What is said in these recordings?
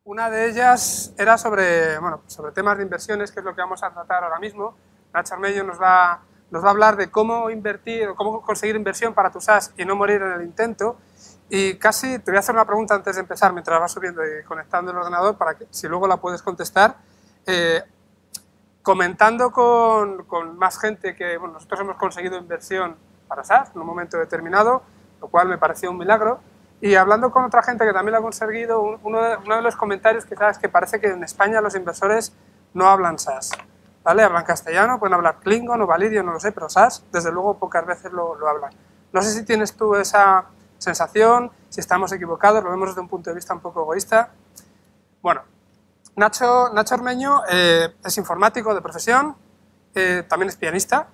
Una de ellas era sobre temas de inversiones, que es lo que vamos a tratar ahora mismo. Nacho Armeño nos va a hablar de cómo invertir o cómo conseguir inversión para tu SaaS y no morir en el intento. Y casi te voy a hacer una pregunta antes de empezar, mientras vas subiendo y conectando el ordenador, para que si luego la puedes contestar. Comentando con más gente que nosotros hemos conseguido inversión para SaaS en un momento determinado, lo cual me pareció un milagro. Y hablando con otra gente que también lo ha conseguido, uno de los comentarios que sabes que parece que en España los inversores no hablan SaaS, ¿vale? Hablan castellano, pueden hablar Klingon o Valirio, no lo sé, pero SaaS, desde luego, pocas veces lo hablan. No sé si tienes tú esa sensación, si estamos equivocados, lo vemos desde un punto de vista un poco egoísta. Bueno, Nacho Armeño es informático de profesión, también es pianista.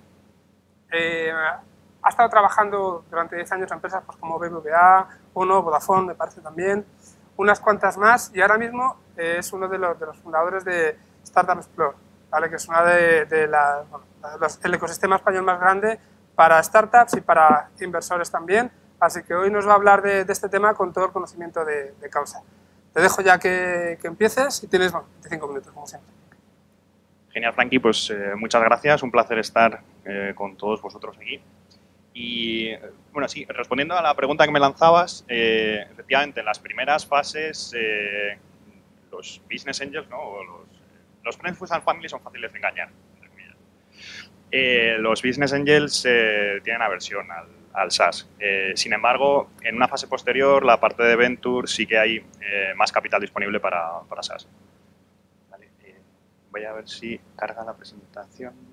Ha estado trabajando durante 10 años en empresas pues, como BBVA, Uno, Vodafone, me parece también, unas cuantas más, y ahora mismo es uno de los fundadores de Startup Explore, ¿vale? Que es una el ecosistema español más grande para startups y para inversores también. Así que hoy nos va a hablar de este tema con todo el conocimiento de causa. Te dejo ya que empieces y tienes 25 minutos, como siempre. Genial, Frankie, pues muchas gracias, un placer estar con todos vosotros aquí. Y bueno, sí, respondiendo a la pregunta que me lanzabas, efectivamente, en las primeras fases, los business angels, ¿no? Los friends and family son fáciles de engañar. Los business angels tienen aversión al SaaS. Sin embargo, en una fase posterior, la parte de venture sí que hay más capital disponible para SaaS. Vale, voy a ver si carga la presentación.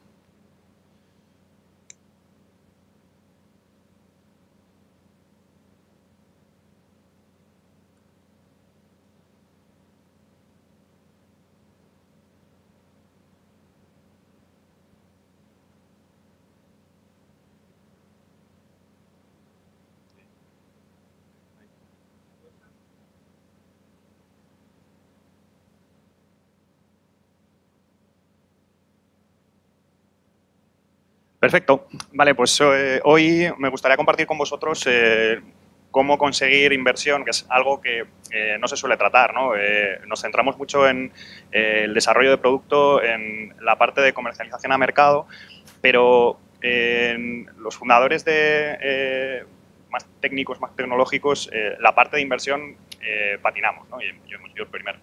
Perfecto. Vale, pues hoy me gustaría compartir con vosotros cómo conseguir inversión, que es algo que no se suele tratar, ¿no? Nos centramos mucho en el desarrollo de producto, en la parte de comercialización a mercado, pero los fundadores más técnicos, más tecnológicos, la parte de inversión patinamos, ¿no? Y yo hemos sido el primero.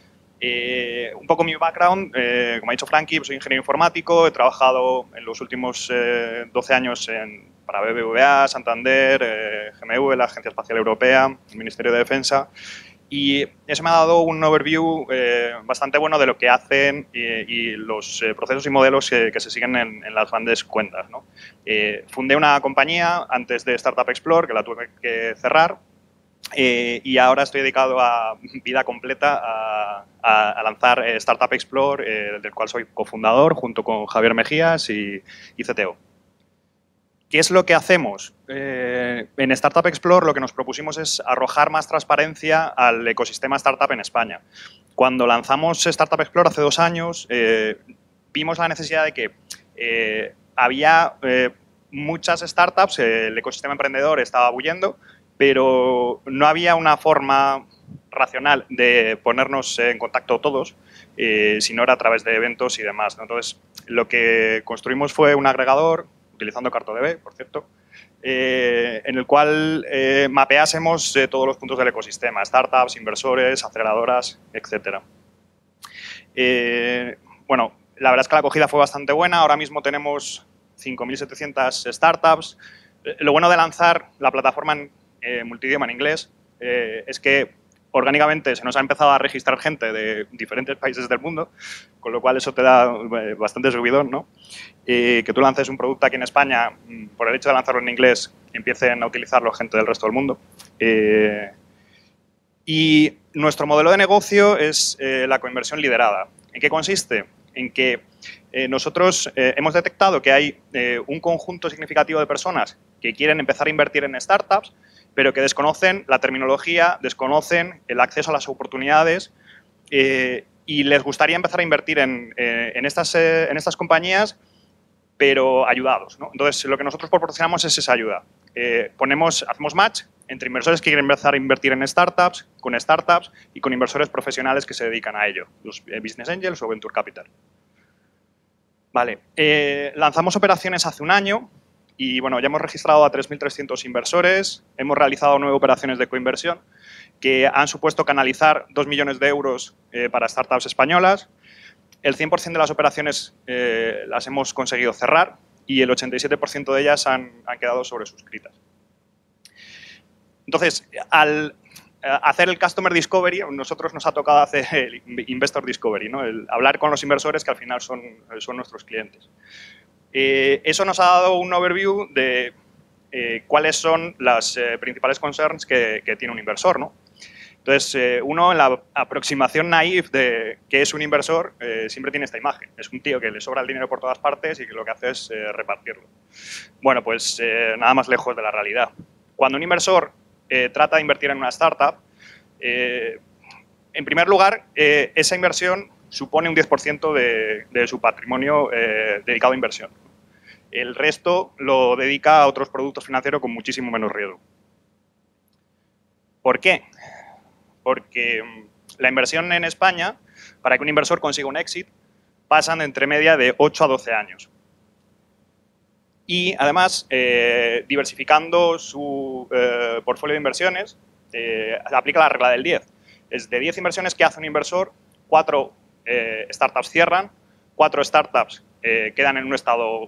Un poco mi background, como ha dicho Frankie, soy ingeniero informático, he trabajado en los últimos 12 años para BBVA, Santander, GMV, la Agencia Espacial Europea, el Ministerio de Defensa, y eso me ha dado un overview bastante bueno de lo que hacen y los procesos y modelos que se siguen en las grandes cuentas, ¿no? Fundé una compañía antes de Startup Explore, que la tuve que cerrar, y ahora estoy dedicado a vida completa a lanzar Startup Explore, del cual soy cofundador, junto con Javier Mejías y CTO. ¿Qué es lo que hacemos? En Startup Explore lo que nos propusimos es arrojar más transparencia al ecosistema startup en España. Cuando lanzamos Startup Explore hace 2 años, vimos la necesidad de que había muchas startups, el ecosistema emprendedor estaba bullendo, pero no había una forma racional de ponernos en contacto todos, si no era a través de eventos y demás, ¿no? Entonces, lo que construimos fue un agregador, utilizando CartoDB, por cierto, en el cual mapeásemos todos los puntos del ecosistema, startups, inversores, aceleradoras, etc. Bueno, la verdad es que la acogida fue bastante buena, ahora mismo tenemos 5.700 startups. Lo bueno de lanzar la plataforma en multidioma en inglés es que orgánicamente se nos ha empezado a registrar gente de diferentes países del mundo, con lo cual eso te da bastante subidón, ¿no? Que tú lances un producto aquí en España, por el hecho de lanzarlo en inglés, empiecen a utilizarlo gente del resto del mundo. Y nuestro modelo de negocio es la coinversión liderada. ¿En qué consiste? En que nosotros hemos detectado que hay un conjunto significativo de personas que quieren empezar a invertir en startups, pero que desconocen la terminología, desconocen el acceso a las oportunidades y les gustaría empezar a invertir en estas compañías, pero ayudados, ¿no? Entonces, lo que nosotros proporcionamos es esa ayuda. Hacemos match entre inversores que quieren empezar a invertir en startups con startups y con inversores profesionales que se dedican a ello, los business angels o venture capital. Vale, lanzamos operaciones hace un año y bueno, ya hemos registrado a 3.300 inversores, hemos realizado 9 operaciones de coinversión que han supuesto canalizar 2 millones de euros para startups españolas. El 100% de las operaciones las hemos conseguido cerrar y el 87% de ellas han quedado sobresuscritas. Entonces, al hacer el Customer Discovery, a nosotros nos ha tocado hacer el Investor Discovery, ¿no? El hablar con los inversores que al final son nuestros clientes. Eso nos ha dado un overview de cuáles son las principales concerns que tiene un inversor, ¿no? Entonces, uno en la aproximación naif de qué es un inversor siempre tiene esta imagen. Es un tío que le sobra el dinero por todas partes y que lo que hace es repartirlo. Bueno, pues nada más lejos de la realidad. Cuando un inversor trata de invertir en una startup, en primer lugar, esa inversión supone un 10% de su patrimonio dedicado a inversión. El resto lo dedica a otros productos financieros con muchísimo menos riesgo. ¿Por qué? Porque la inversión en España, para que un inversor consiga un exit, pasan entre media de 8 a 12 años. Y además, diversificando su portfolio de inversiones, aplica la regla del 10. Es de 10 inversiones que hace un inversor, 4 startups cierran, 4 startups quedan en un estado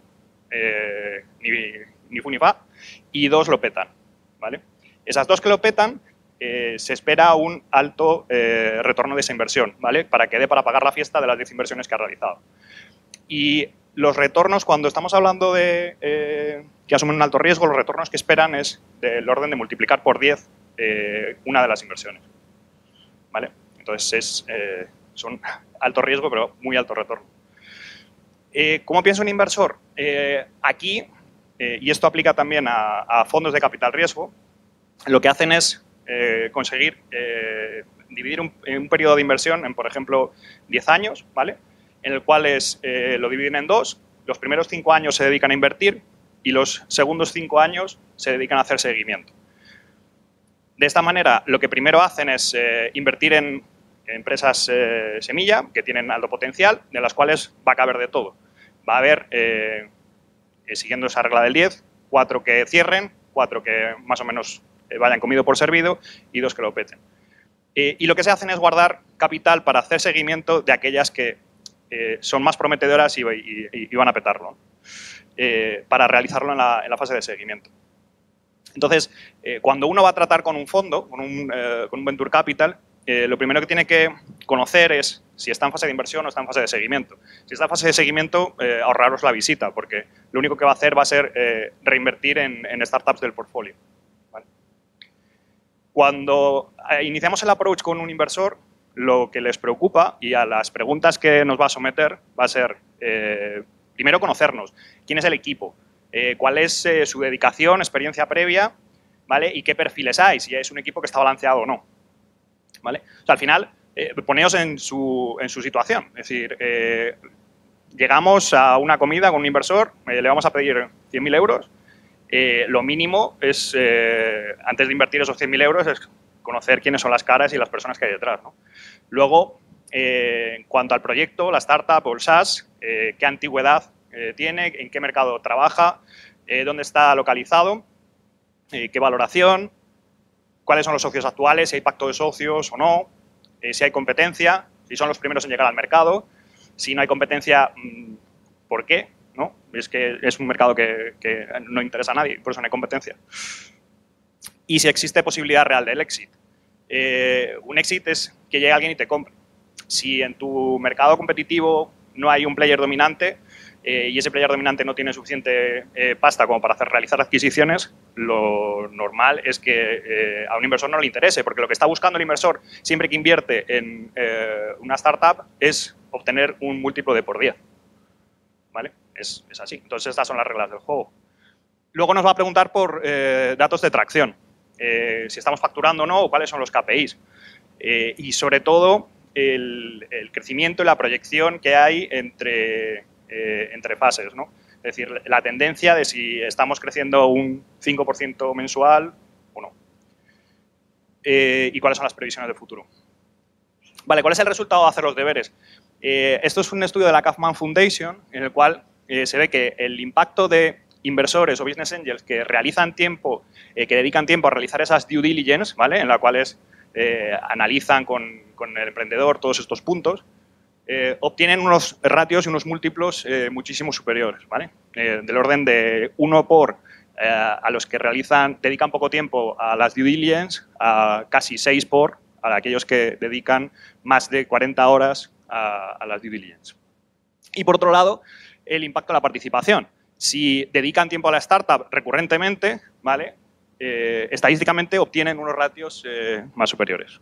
ni fu ni fa y 2 lo petan, ¿vale? Esas 2 que lo petan, se espera un alto retorno de esa inversión, ¿vale? Para que dé para pagar la fiesta de las 10 inversiones que ha realizado. Y los retornos, cuando estamos hablando de que asumen un alto riesgo, los retornos que esperan es del orden de multiplicar por 10 una de las inversiones, ¿vale? Entonces, son alto riesgo, pero muy alto retorno. ¿Cómo piensa un inversor? Aquí, y esto aplica también a fondos de capital riesgo, lo que hacen es conseguir dividir un periodo de inversión en, por ejemplo, 10 años, ¿vale? En el cual lo dividen en 2. Los primeros 5 años se dedican a invertir y los segundos 5 años se dedican a hacer seguimiento. De esta manera, lo que primero hacen es invertir en empresas semilla, que tienen alto potencial, de las cuales va a caber de todo. Va a haber, siguiendo esa regla del 10, 4 que cierren, 4 que más o menos vayan comido por servido y 2 que lo peten. Y lo que se hacen es guardar capital para hacer seguimiento de aquellas que son más prometedoras y van a petarlo, para realizarlo en la fase de seguimiento. Entonces, cuando uno va a tratar con un fondo, con un venture capital, lo primero que tiene que conocer es si está en fase de inversión o está en fase de seguimiento. Si está en fase de seguimiento, ahorraros la visita, porque lo único que va a hacer va a ser reinvertir en startups del portfolio, ¿vale? Cuando iniciamos el approach con un inversor, lo que les preocupa y a las preguntas que nos va a someter va a ser, primero, conocernos. ¿Quién es el equipo? ¿Cuál es su dedicación, experiencia previa? ¿Vale? ¿Y qué perfiles hay? Si es un equipo que está balanceado o no, ¿vale? O sea, al final, poneos en su situación. Es decir, llegamos a una comida con un inversor, le vamos a pedir 100.000 euros. Lo mínimo es, antes de invertir esos 100.000 euros, es conocer quiénes son las caras y las personas que hay detrás, ¿no? Luego, en cuanto al proyecto, la startup o el SaaS, qué antigüedad tiene, en qué mercado trabaja, dónde está localizado, qué valoración, cuáles son los socios actuales, si hay pacto de socios o no, si hay competencia, si son los primeros en llegar al mercado, si no hay competencia, ¿por qué? ¿No? Es que es un mercado que no interesa a nadie, por eso no hay competencia. Y si existe posibilidad real del exit. Un exit es que llegue alguien y te compre. Si en tu mercado competitivo no hay un player dominante y ese player dominante no tiene suficiente pasta como para realizar adquisiciones, lo normal es que a un inversor no le interese, porque lo que está buscando el inversor siempre que invierte en una startup es obtener un múltiplo de por 10. ¿Vale? Es así. Entonces, estas son las reglas del juego. Luego nos va a preguntar por datos de tracción. Si estamos facturando o no, o cuáles son los KPIs. Y sobre todo, el crecimiento y la proyección que hay entre fases, ¿no? Es decir, la tendencia de si estamos creciendo un 5% mensual o no. y cuáles son las previsiones de futuro. Vale, ¿cuál es el resultado de hacer los deberes? Esto es un estudio de la Kaufman Foundation en el cual se ve que el impacto de inversores o business angels que realizan tiempo, que dedican tiempo a realizar esas due diligence, ¿vale? En las cuales analizan con el emprendedor todos estos puntos, obtienen unos ratios y unos múltiplos muchísimo superiores, ¿vale? Del orden de 1 por a los que dedican poco tiempo a las due diligence, a casi 6 por a aquellos que dedican más de 40 horas a las due diligence. Y por otro lado, el impacto de la participación. Si dedican tiempo a la startup recurrentemente, ¿vale? Estadísticamente obtienen unos ratios más superiores.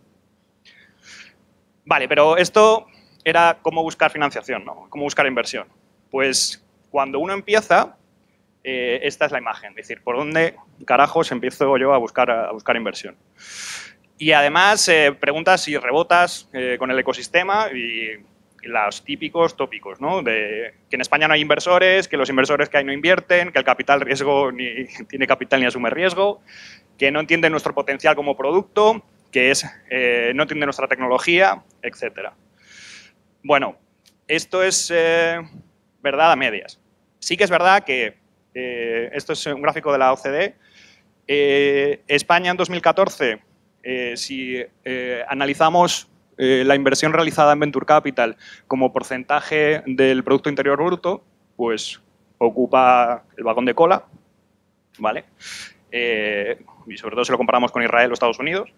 Vale, pero esto era cómo buscar financiación, ¿no? Cómo buscar inversión. Pues cuando uno empieza, esta es la imagen, es decir, ¿por dónde carajos empiezo yo a buscar inversión? Y además preguntas y rebotas con el ecosistema y los típicos tópicos, ¿no? De que en España no hay inversores, que los inversores que hay no invierten, que el capital riesgo ni tiene capital ni asume riesgo, que no entienden nuestro potencial como producto, que no entienden nuestra tecnología, etcétera. Bueno, esto es verdad a medias. Sí que es verdad que esto es un gráfico de la OCDE. España en 2014, si analizamos la inversión realizada en Venture Capital como porcentaje del Producto Interior Bruto, pues ocupa el vagón de cola, ¿vale? Y sobre todo si lo comparamos con Israel o Estados Unidos.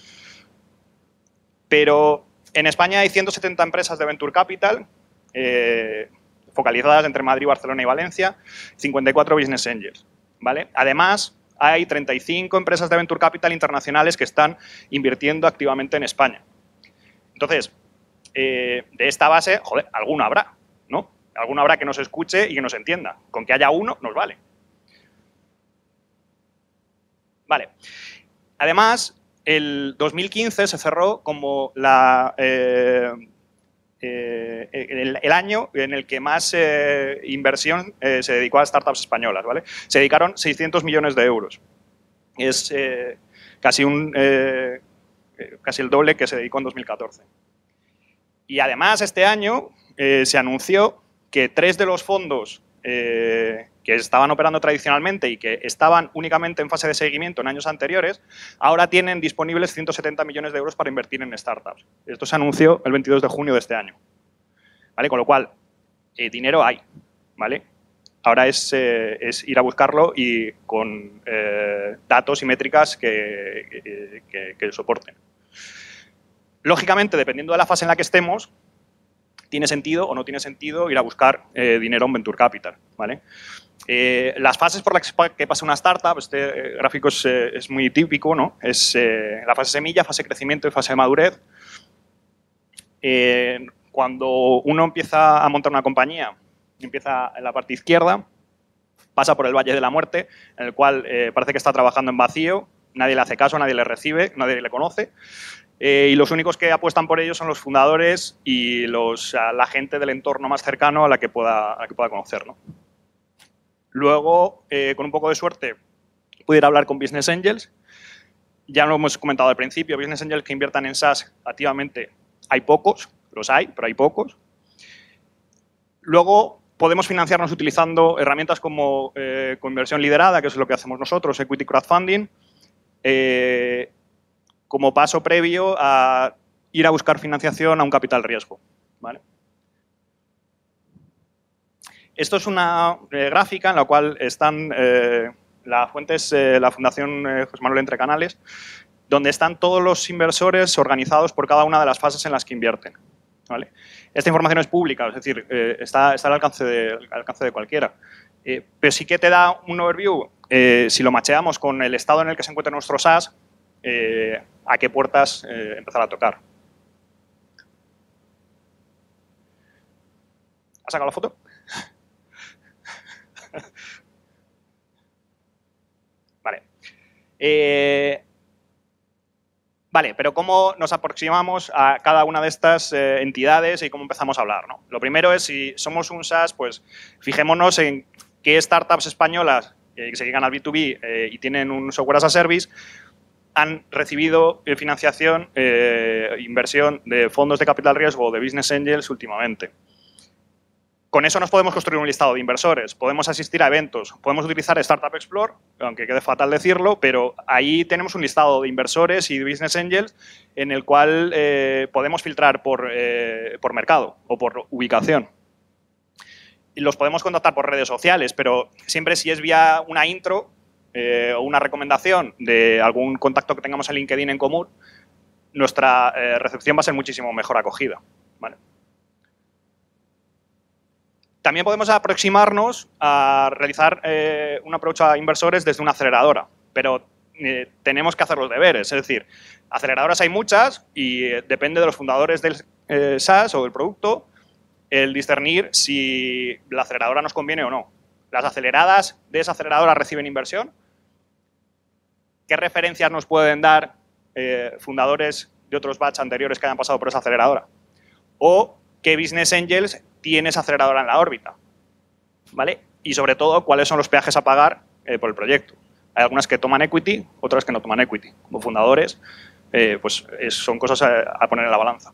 Pero en España hay 170 empresas de Venture Capital, focalizadas entre Madrid, Barcelona y Valencia, 54 business angels, ¿vale? Además, hay 35 empresas de Venture Capital internacionales que están invirtiendo activamente en España. Entonces, de esta base, joder, alguno habrá, ¿no? Alguno habrá que nos escuche y que nos entienda. Con que haya uno, nos vale. Vale. Además, el 2015 se cerró como el año en el que más inversión se dedicó a startups españolas, ¿vale? Se dedicaron 600 millones de euros. Es casi el doble que se dedicó en 2014. Y además, este año se anunció que 3 de los fondos que estaban operando tradicionalmente y que estaban únicamente en fase de seguimiento en años anteriores, ahora tienen disponibles 170 millones de euros para invertir en startups. Esto se anunció el 22 de junio de este año, ¿vale? Con lo cual, dinero hay, ¿vale? Ahora es ir a buscarlo y con datos y métricas que soporten. Lógicamente, dependiendo de la fase en la que estemos, tiene sentido o no tiene sentido ir a buscar dinero en Venture Capital, ¿vale? Las fases por las que pasa una startup, este gráfico es muy típico, ¿no? Es la fase semilla, fase crecimiento y fase de madurez. Cuando uno empieza a montar una compañía, empieza en la parte izquierda, pasa por el Valle de la Muerte, en el cual parece que está trabajando en vacío, nadie le hace caso, nadie le recibe, nadie le conoce. Y los únicos que apuestan por ello son los fundadores y la gente del entorno más cercano a la que pueda conocer, ¿no? Luego, con un poco de suerte, pudiera hablar con business angels. Ya lo hemos comentado al principio, business angels que inviertan en SaaS activamente hay pocos, los hay, pero hay pocos. Luego, podemos financiarnos utilizando herramientas como conversión liderada, que es lo que hacemos nosotros, equity crowdfunding, como paso previo a ir a buscar financiación a un capital riesgo, ¿vale? Esto es una gráfica en la cual están, la fuente es la Fundación José Manuel Entre Canales, donde están todos los inversores organizados por cada una de las fases en las que invierten, ¿vale? Esta información es pública, es decir, está al alcance de cualquiera. Pero sí que te da un overview, si lo macheamos con el estado en el que se encuentra nuestro SaaS, a qué puertas empezar a tocar. ¿Has sacado la foto? Vale. Vale, pero ¿cómo nos aproximamos a cada una de estas entidades y cómo empezamos a hablar, ¿no? Lo primero es, si somos un SaaS, pues fijémonos en qué startups españolas que se llegan al B2B y tienen un software as a service han recibido financiación, inversión de fondos de capital riesgo o de business angels últimamente. Con eso nos podemos construir un listado de inversores, podemos asistir a eventos, podemos utilizar Startup Explore, aunque quede fatal decirlo, pero ahí tenemos un listado de inversores y de business angels en el cual podemos filtrar por mercado o por ubicación. Y los podemos contactar por redes sociales, pero siempre si es vía una intro o una recomendación de algún contacto que tengamos en LinkedIn en común, nuestra recepción va a ser muchísimo mejor acogida, ¿vale? También podemos aproximarnos a realizar un approach a inversores desde una aceleradora, pero tenemos que hacer los deberes. Es decir, aceleradoras hay muchas y depende de los fundadores del SaaS o del producto el discernir si la aceleradora nos conviene o no. ¿Las aceleradas de esa aceleradora reciben inversión? ¿Qué referencias nos pueden dar fundadores de otros batch anteriores que hayan pasado por esa aceleradora? ¿O qué business angels tiene esa aceleradora en la órbita? ¿Vale? Y sobre todo, ¿cuáles son los peajes a pagar por el proyecto? Hay algunas que toman equity, otras que no toman equity. Como fundadores, pues son cosas a poner en la balanza.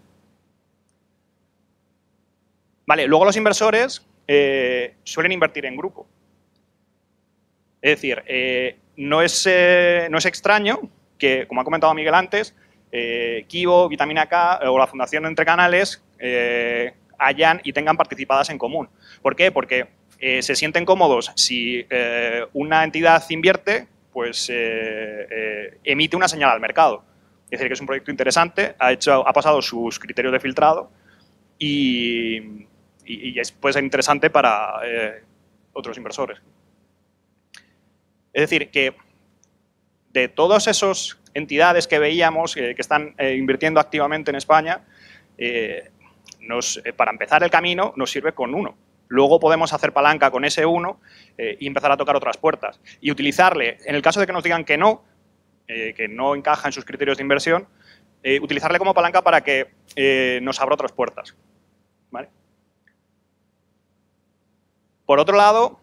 Vale, luego los inversores suelen invertir en grupo. Es decir, no es extraño que, como ha comentado Miguel antes, Kivo, Vitamina K o la Fundación Entre Canales hayan y tengan participadas en común. ¿Por qué? Porque se sienten cómodos si una entidad invierte, pues emite una señal al mercado. Es decir, que es un proyecto interesante, ha pasado sus criterios de filtrado y puede ser interesante para otros inversores. Es decir, que de todas esas entidades que veíamos que están invirtiendo activamente en España, para empezar el camino nos sirve con uno. Luego podemos hacer palanca con ese uno y empezar a tocar otras puertas. Y utilizarle, en el caso de que nos digan que no encaja en sus criterios de inversión, utilizarle como palanca para que nos abra otras puertas. ¿Vale? Por otro lado,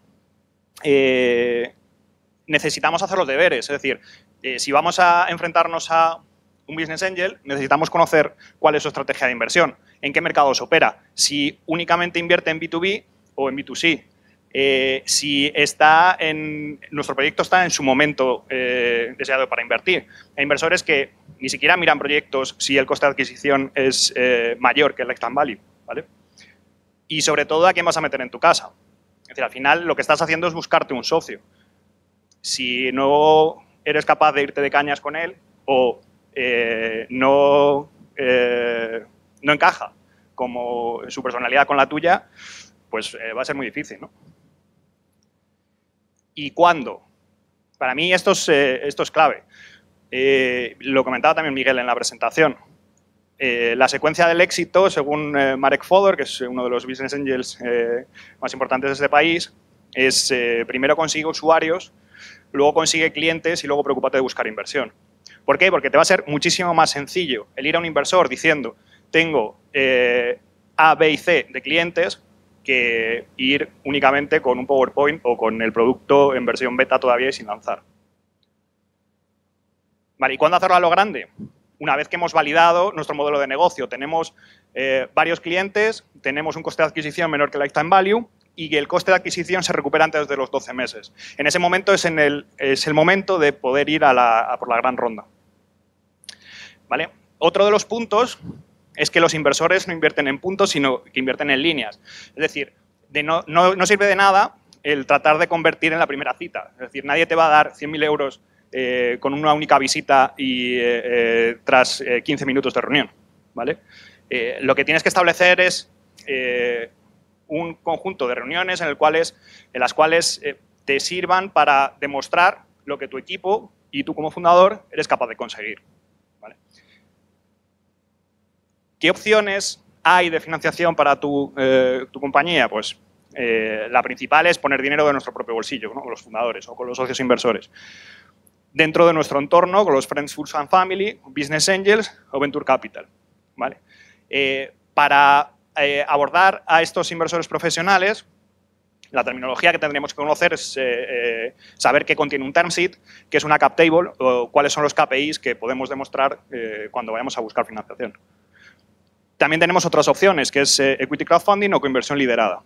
necesitamos hacer los deberes. Es decir, si vamos a enfrentarnos a un business angel, necesitamos conocer cuál es su estrategia de inversión, en qué mercados opera, si únicamente invierte en B2B o en B2C, si nuestro proyecto está en su momento deseado para invertir. Hay inversores que ni siquiera miran proyectos si el coste de adquisición es mayor que el lifetime value, ¿vale? Y sobre todo, ¿a quién vas a meter en tu casa? Es decir, al final lo que estás haciendo es buscarte un socio. Si no eres capaz de irte de cañas con él o no encaja como su personalidad con la tuya, pues va a ser muy difícil, ¿no? ¿Y cuándo? Para mí esto es clave. Lo comentaba también Miguel en la presentación. La secuencia del éxito, según Marek Fodor, que es uno de los business angels más importantes de este país, es primero consigue usuarios, luego consigue clientes y luego preocúpate de buscar inversión. ¿Por qué? Porque te va a ser muchísimo más sencillo el ir a un inversor diciendo tengo A, B y C de clientes que ir únicamente con un PowerPoint o con el producto en versión beta todavía y sin lanzar. Vale, ¿y cuándo hacerlo a lo grande? Una vez que hemos validado nuestro modelo de negocio, tenemos varios clientes, tenemos un coste de adquisición menor que el lifetime value y el coste de adquisición se recupera antes de los 12 meses. En ese momento es el momento de poder ir por la gran ronda. ¿Vale? Otro de los puntos es que los inversores no invierten en puntos, sino que invierten en líneas. Es decir, no sirve de nada el tratar de convertir en la primera cita. Es decir, nadie te va a dar 100.000 euros con una única visita y tras 15 minutos de reunión, ¿vale? Lo que tienes que establecer es un conjunto de reuniones en las cuales te sirvan para demostrar lo que tu equipo y tú como fundador eres capaz de conseguir, ¿vale? ¿Qué opciones hay de financiación para tu compañía? Pues la principal es poner dinero de nuestro propio bolsillo, ¿no? Con los fundadores o con los socios inversores. Dentro de nuestro entorno, con los Friends, Fools and Family, Business Angels o Venture Capital, ¿vale? Para abordar a estos inversores profesionales, La terminología que tendríamos que conocer es saber qué contiene un term sheet, qué es una cap table o cuáles son los KPIs que podemos demostrar cuando vayamos a buscar financiación. También tenemos otras opciones, que es equity crowdfunding o coinversión liderada.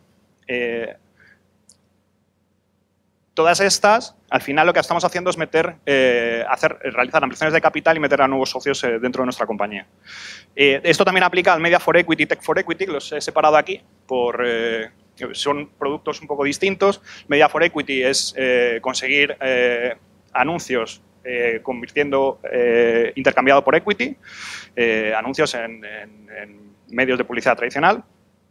Todas estas, al final lo que estamos haciendo es realizar ampliaciones de capital y meter a nuevos socios dentro de nuestra compañía. Esto también aplica al Media for Equity, Tech for Equity, los he separado aquí son productos un poco distintos. Media for Equity es conseguir anuncios intercambiado por equity, anuncios en medios de publicidad tradicional.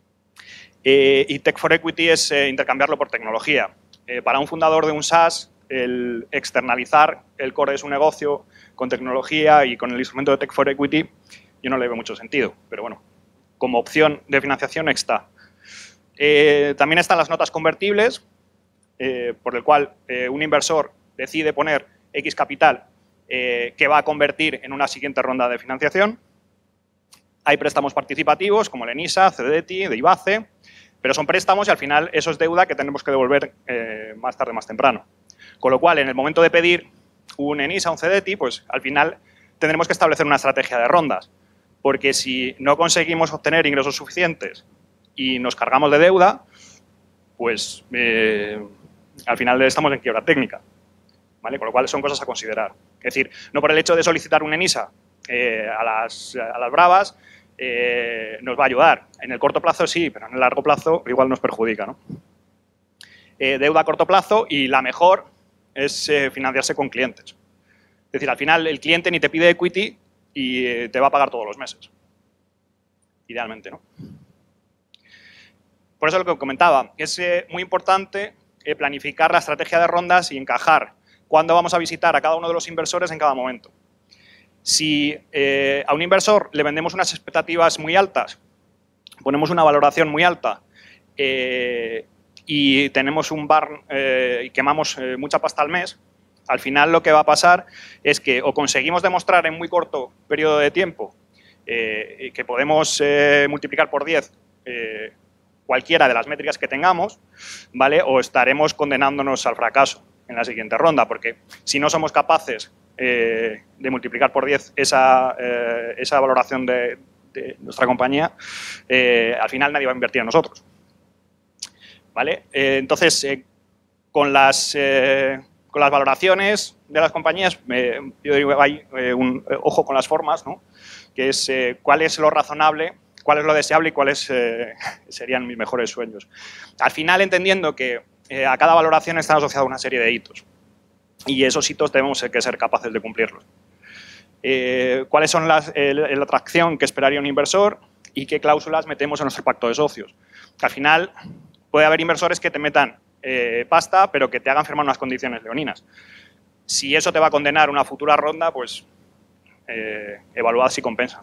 Y Tech for Equity es intercambiarlo por tecnología. Para un fundador de un SaaS, el externalizar el core de su negocio con tecnología y con el instrumento de Tech for Equity, yo no le veo mucho sentido, pero bueno, como opción de financiación está. También están las notas convertibles, por el cual un inversor decide poner X capital que va a convertir en una siguiente ronda de financiación. Hay préstamos participativos como el ENISA, CDTI, de IBACE, pero son préstamos y al final eso es deuda que tenemos que devolver más tarde, más temprano. Con lo cual, en el momento de pedir un ENISA, un CDTI, pues al final tendremos que establecer una estrategia de rondas, porque si no conseguimos obtener ingresos suficientes y nos cargamos de deuda, pues al final estamos en quiebra técnica, ¿vale? Con lo cual son cosas a considerar. Es decir, no por el hecho de solicitar un ENISA a las bravas nos va a ayudar. En el corto plazo sí, pero en el largo plazo igual nos perjudica, ¿no? Deuda a corto plazo y la mejor es financiarse con clientes. Es decir, al final el cliente ni te pide equity y te va a pagar todos los meses. Idealmente, ¿no? Por eso lo que comentaba, es muy importante planificar la estrategia de rondas y encajar cuándo vamos a visitar a cada uno de los inversores en cada momento. Si a un inversor le vendemos unas expectativas muy altas, ponemos una valoración muy alta y tenemos un burn y quemamos mucha pasta al mes, al final lo que va a pasar es que o conseguimos demostrar en muy corto periodo de tiempo que podemos multiplicar por 10 cualquiera de las métricas que tengamos, ¿vale? O estaremos condenándonos al fracaso en la siguiente ronda, porque si no somos capaces de multiplicar por 10 esa valoración de nuestra compañía, al final nadie va a invertir en nosotros, ¿vale? Entonces, con las valoraciones de las compañías, yo digo, hay un ojo con las formas, ¿no? Que es cuál es lo razonable, cuál es lo deseable y cuáles serían mis mejores sueños. Al final, entendiendo que a cada valoración están asociados una serie de hitos y esos hitos tenemos que ser capaces de cumplirlos. ¿Cuáles son la atracción que esperaría un inversor y qué cláusulas metemos en nuestro pacto de socios? Que al final puede haber inversores que te metan pasta, pero que te hagan firmar unas condiciones leoninas. Si eso te va a condenar una futura ronda, pues evaluad si compensa.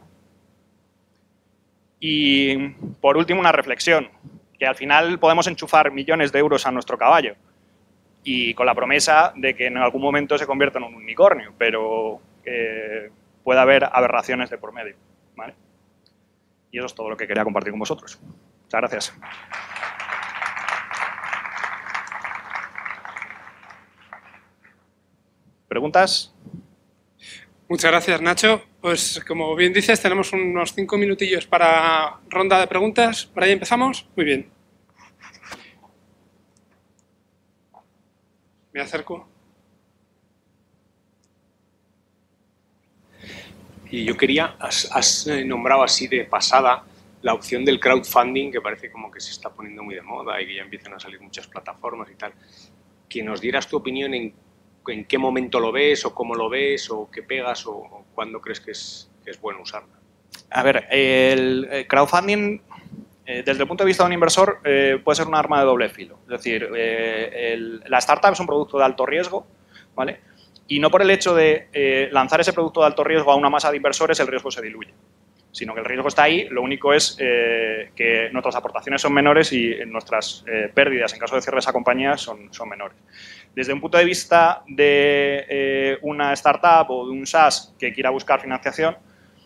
Y por último, una reflexión, que al final podemos enchufar millones de euros a nuestro caballo y con la promesa de que en algún momento se convierta en un unicornio, pero puede haber aberraciones de por medio, ¿vale? Y eso es todo lo que quería compartir con vosotros. Muchas gracias. ¿Preguntas? Muchas gracias, Nacho. Pues como bien dices, tenemos unos 5 minutillos para ronda de preguntas. ¿Por ahí empezamos? Muy bien. Me acerco. Y yo quería, has nombrado así de pasada la opción del crowdfunding, que parece como que se está poniendo muy de moda y que ya empiezan a salir muchas plataformas y tal. Que nos dieras tu opinión en qué momento lo ves o cómo lo ves o qué pegas o cuándo crees que es bueno usarla. A ver, el crowdfunding, desde el punto de vista de un inversor, puede ser un arma de doble filo. Es decir, la startup es un producto de alto riesgo, ¿vale? Y no por el hecho de lanzar ese producto de alto riesgo a una masa de inversores, el riesgo se diluye, sino que el riesgo está ahí, lo único es que nuestras aportaciones son menores y nuestras pérdidas en caso de cierre de esa compañía son menores. Desde un punto de vista de una startup o de un SaaS que quiera buscar financiación,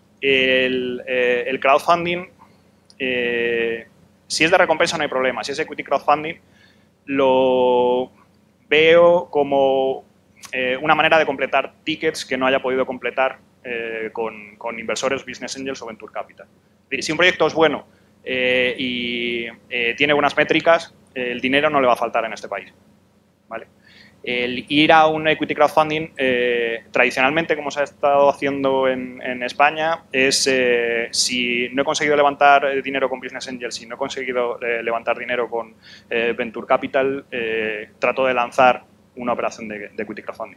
el crowdfunding, si es de recompensa no hay problema. Si es equity crowdfunding, lo veo como una manera de completar tickets que no haya podido completar con inversores, business angels o venture capital. Si un proyecto es bueno y tiene buenas métricas, el dinero no le va a faltar en este país, ¿vale? El ir a un equity crowdfunding, tradicionalmente, como se ha estado haciendo en España, es si no he conseguido levantar dinero con business angels, si no he conseguido levantar dinero con venture capital, trato de lanzar una operación de equity crowdfunding.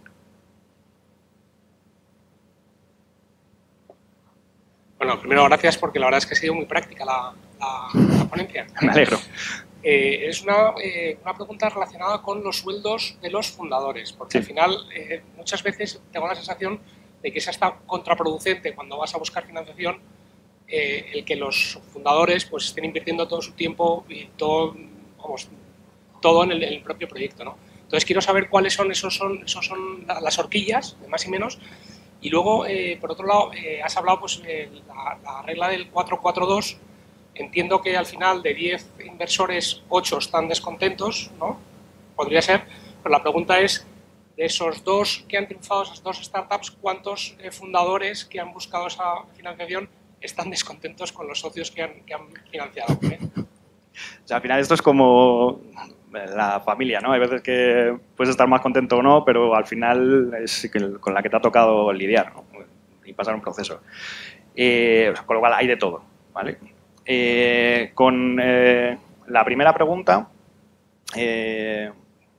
Bueno, primero gracias porque la verdad es que ha sido muy práctica la ponencia. Me alegro. Es una pregunta relacionada con los sueldos de los fundadores, porque al final muchas veces tengo la sensación de que es hasta contraproducente cuando vas a buscar financiación el que los fundadores pues estén invirtiendo todo su tiempo y todo en el propio proyecto, ¿no? Entonces quiero saber cuáles son las horquillas, de más y menos. Y luego, por otro lado, has hablado pues la regla del 4-4-2. Entiendo que al final de 10 inversores, 8 están descontentos, ¿no? Podría ser, pero la pregunta es, de esos 2 que han triunfado, esas 2 startups, ¿cuántos fundadores que han buscado esa financiación están descontentos con los socios que han financiado? O sea, al final esto es como la familia, ¿no? Hay veces que puedes estar más contento o no, pero al final es con la que te ha tocado lidiar, ¿no? Y pasar un proceso. Con lo cual hay de todo, ¿vale? Con la primera pregunta, ¿la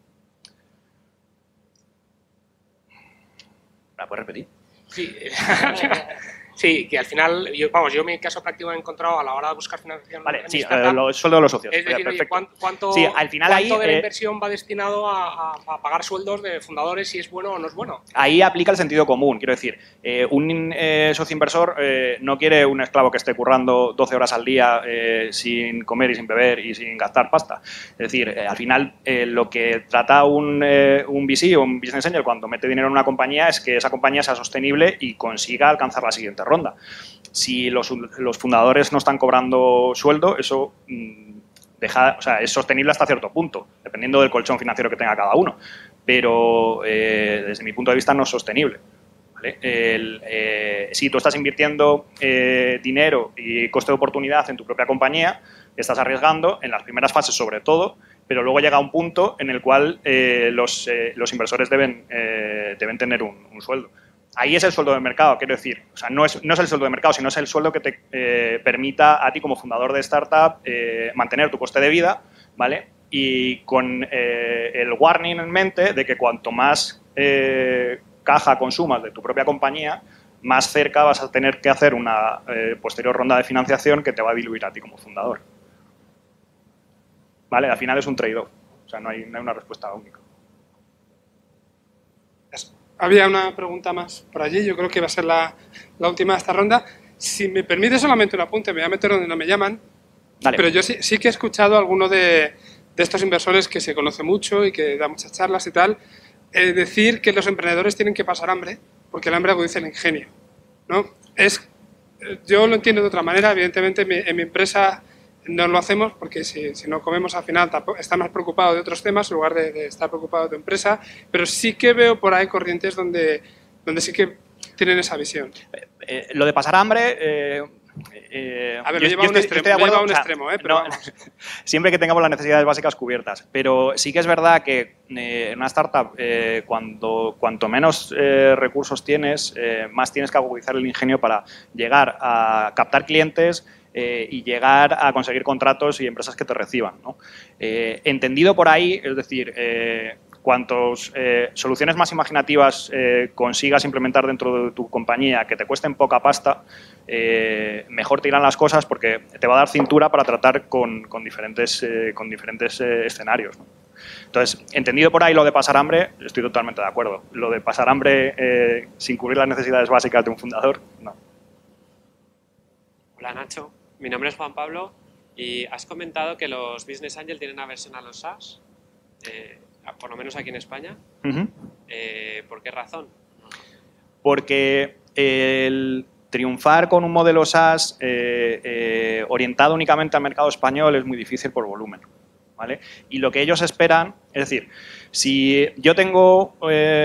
puedes repetir? Sí. Sí, que al final, yo en mi caso práctico he encontrado a la hora de buscar financiación. Vale, sí, el sueldo de los socios. Es decir, oye, ¿cuánto sí, al final de la inversión va destinado a pagar sueldos de fundadores, si es bueno o no es bueno? Ahí aplica el sentido común. Quiero decir, un socio inversor no quiere un esclavo que esté currando 12 horas al día sin comer y sin beber y sin gastar pasta. Es decir, al final lo que trata un VC o un business angel cuando mete dinero en una compañía es que esa compañía sea sostenible y consiga alcanzar la siguiente ronda. Si los fundadores no están cobrando sueldo, eso es sostenible hasta cierto punto, dependiendo del colchón financiero que tenga cada uno. Pero desde mi punto de vista no es sostenible, ¿vale? Si tú estás invirtiendo dinero y coste de oportunidad en tu propia compañía, estás arriesgando en las primeras fases sobre todo, pero luego llega un punto en el cual los inversores deben tener un sueldo. Ahí es el sueldo de mercado, quiero decir. O sea, no es el sueldo de mercado, sino es el sueldo que te permita a ti como fundador de startup mantener tu coste de vida, ¿vale? Y con el warning en mente de que cuanto más caja consumas de tu propia compañía, más cerca vas a tener que hacer una posterior ronda de financiación que te va a diluir a ti como fundador. ¿Vale? Al final es un trade-off. O sea, no hay una respuesta única. Había una pregunta más por allí, yo creo que va a ser la última de esta ronda. Si me permite solamente un apunte, me voy a meter donde no me llaman, Dale. Pero yo sí que he escuchado a alguno de estos inversores que se conoce mucho y que da muchas charlas y tal, decir que los emprendedores tienen que pasar hambre, porque el hambre agudiza el ingenio, ¿no? Yo lo entiendo de otra manera, evidentemente en mi empresa no lo hacemos porque si no comemos al final está más preocupado de otros temas en lugar de estar preocupado de tu empresa, pero sí que veo por ahí corrientes donde sí que tienen esa visión. Lo de pasar hambre... a ver, lo lleva a un extremo, pero no, siempre que tengamos las necesidades básicas cubiertas, pero sí que es verdad que en una startup cuanto menos recursos tienes, más tienes que agudizar el ingenio para llegar a captar clientes y llegar a conseguir contratos y empresas que te reciban, ¿no? Entendido por ahí, es decir, cuantos soluciones más imaginativas consigas implementar dentro de tu compañía que te cuesten poca pasta, mejor te irán las cosas porque te va a dar cintura para tratar con diferentes escenarios, ¿no? Entonces, entendido por ahí lo de pasar hambre, estoy totalmente de acuerdo. Lo de pasar hambre sin cubrir las necesidades básicas de un fundador, no. Hola Nacho, mi nombre es Juan Pablo y has comentado que los Business Angel tienen aversión a los SaaS, por lo menos aquí en España. ¿Por qué razón? Porque el triunfar con un modelo SaaS orientado únicamente al mercado español es muy difícil por volumen, ¿vale? Y lo que ellos esperan, es decir, si yo tengo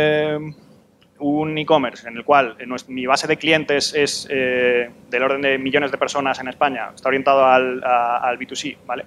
un e-commerce en el cual mi base de clientes es del orden de millones de personas en España, está orientado al B2C, ¿vale?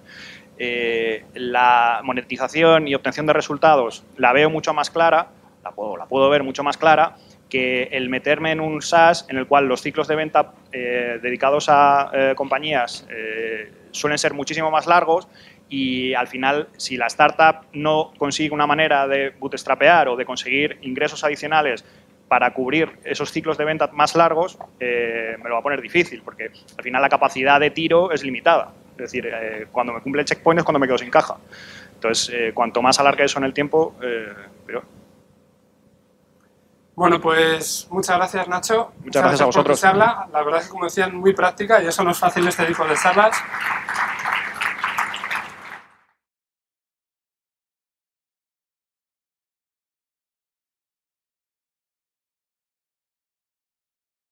La monetización y obtención de resultados la veo mucho más clara, la puedo ver mucho más clara que el meterme en un SaaS en el cual los ciclos de venta dedicados a compañías suelen ser muchísimo más largos y al final, si la startup no consigue una manera de bootstrapear o de conseguir ingresos adicionales para cubrir esos ciclos de venta más largos, me lo va a poner difícil, porque al final la capacidad de tiro es limitada. Es decir, cuando me cumple el checkpoint es cuando me quedo sin caja. Entonces, cuanto más alargue eso en el tiempo, peor. Bueno, pues muchas gracias, Nacho. Muchas gracias a vosotros. Por tu charla. La verdad es que, como decían, muy práctica y eso no es fácil este tipo de charlas.